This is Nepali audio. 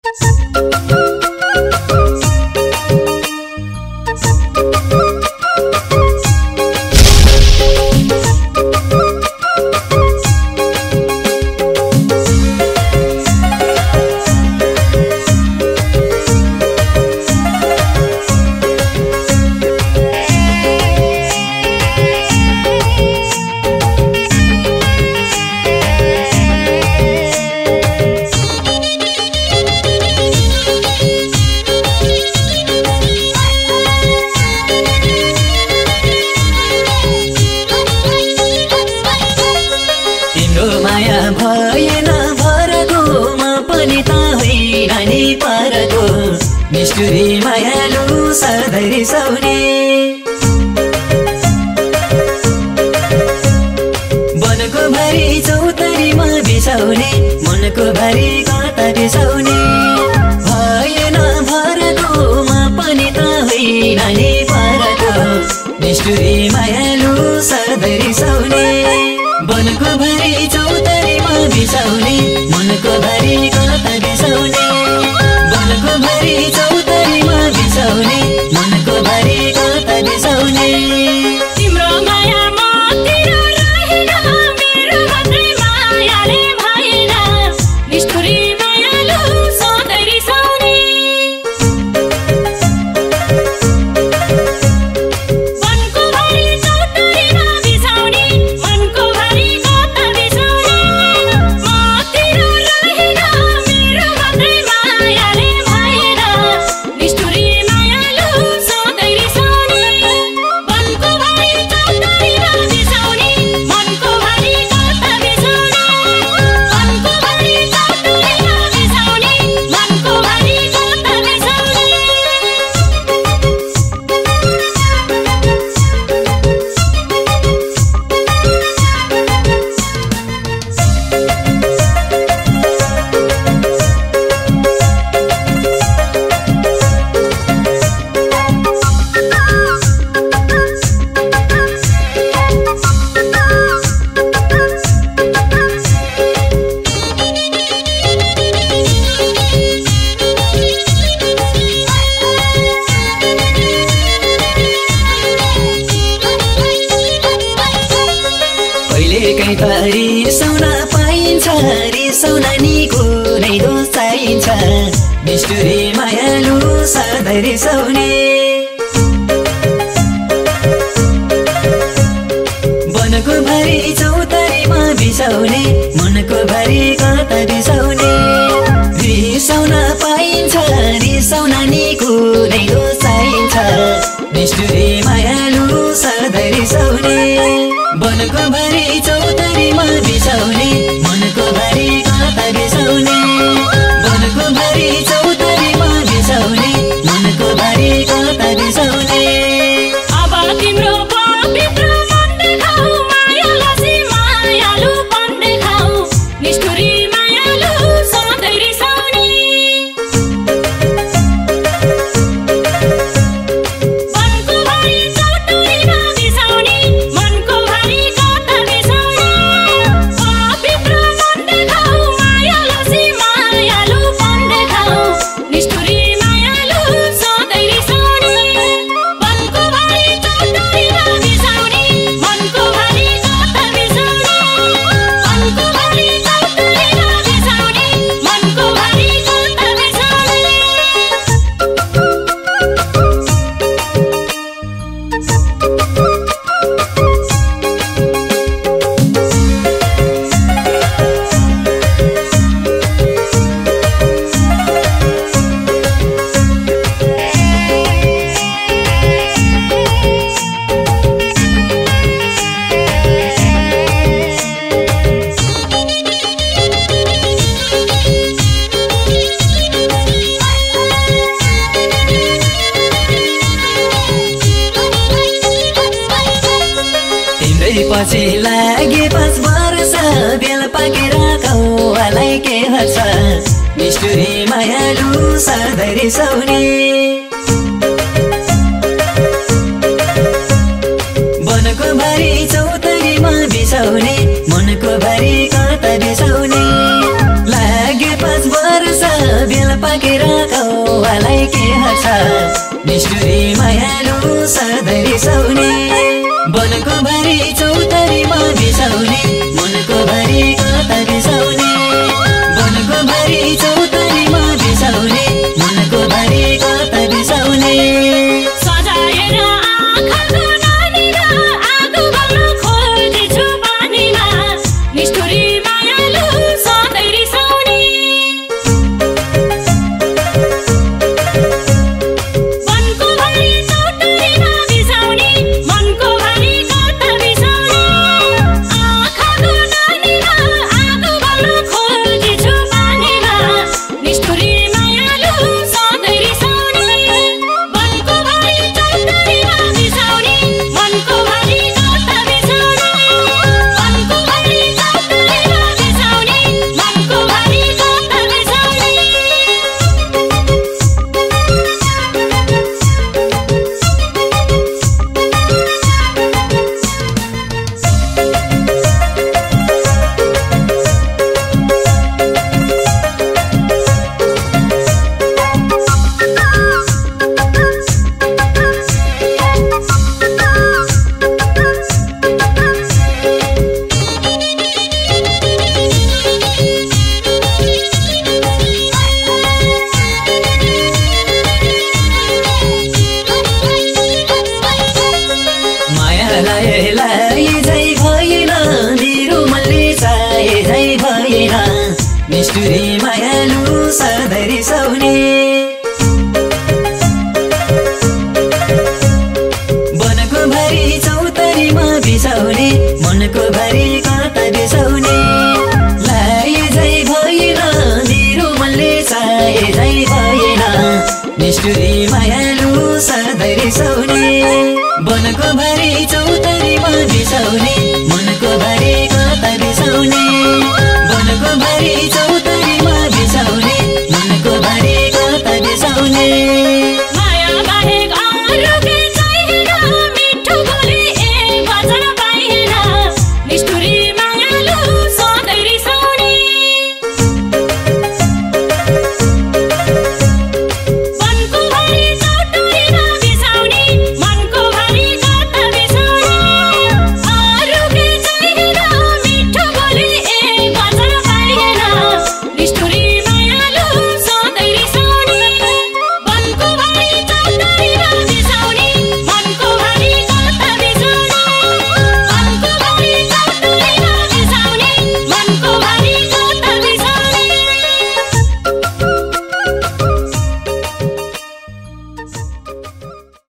निष्ठुरी मायालु सधैँ रिसाउने वनको भारी चौतारीमा बिसाउने मनको भारी कता बिसाउने भएन भरतोमा पनि त होइन नि परको निष्ठुरी मायालु सधैँ रिसाउने वनको भारी चौतारीमा बिसाउने मनको भारी कता बिसाउने वनको भारी चौतारीमा बिसाउने मनको भारी कता बिसाउने तिम्रो माया मतिर रहेन मेरो मात्रै मायाले भएन निष्ठुरी मायालु सधैँ रिसाउने वनको भारी चौतारीमा बिसाउने मनको भारी कता बिसाउने मतिर रहेन मेरो मात्रै मायाले भएन निष्ठुरी मायालु सधैँ रिसाउने वनको भारी चौतारीमा बिसाउने मनको भारी कता बिसाउने वनको भारी चौतारीमा बिसाउने मनको भारी कता बिसाउने कहिलेकाहीँ त रिसाउन पाइन्छ रिसाउन नि कुनै दोष चाहिन्छ निष्ठुरी मायालु सधैँ रिसाउने वनको भारी चौतारीमा बिसाउने मनको भारी कता बिसाउने रिसाउन पाइन्छ रिसाउन नि कुनै दोष चाहिन्छ निष्ठुरी मायालु सधैँ रिसाउने वनको भारी चौतारीमा बिसाउने मनको भारी कता बिसाउने वनको भारी चौतारीमा बिसाउने मनको भारी कता बिसाउने अब तिम्रो पवित्र मन देखाऊ मायालसी मायालु पन देखाऊ निष्ठुरी मायालु सधैँ रिसाउने वनको भारी चौतारीमा बिसाउने मनको भारी कता बिसाउने पवित्र मन देखाऊ मायालसी मायालु पन देखाऊ निष्ठुरी मायालु सधैँ रिसाउने वनको भारी चौतारीमा बिसाउने मनको भारी कता बिसाउने वनको भारी चौतारीमा बिसाउने मनको भारी कता बिसाउने तिम्रै पछि लागे 5 वर्ष बेल पाकेर कौवालाई के हर्छ निष्ठुरी मायालु सधैँ रिसाउने वनको भारी चौतारीमा बिसाउने मनको भारी कता बिसाउने लागे 5 वर्ष बेल पाकेर कौवालाई के हर्छ निष्ठुरी मायालु सधैँ रिसाउने वनको भरी चौतारीमा बिसाउने मनको भरी कता बिसाउने वनको भरी चौतारीमा बिसाउने मनको भरी कता बिसाउने सजाएर आँखाको नानीमा आगो बाल्न खोज्छु पानीमा निष्ठुरी मायालु सधैँ रिसाउने वनको भरी चौतारीमा बिसाउने मनको भरी कता बिसाउने आँखाको नानीमा आगो बाल्न खोज्छु पानीमा निष्ठुरी मायालु सधैँ रिसाउने वनको भरी चौतारीमा बिसाउने मनको भरी कता बिसाउने वनको भरी चौतारीमा बिसाउने मनको भरी कता बिसाउने मायालाई झै भएन निरुमलले चाहे झै भएन निष्ठुरी मायालु सधैँ रिसाउने वनको भरी चौतारीमा बिसाउने मनको भरी कता बिसाउने लाई झै भएन निरुमलले चाहे झै भएन निष्ठुरी मायालु सधैँ रिसाउने वनको भरी चौतारीमा बिसाउने मनको भरी कता बिसाउने वनको भरी चौतारी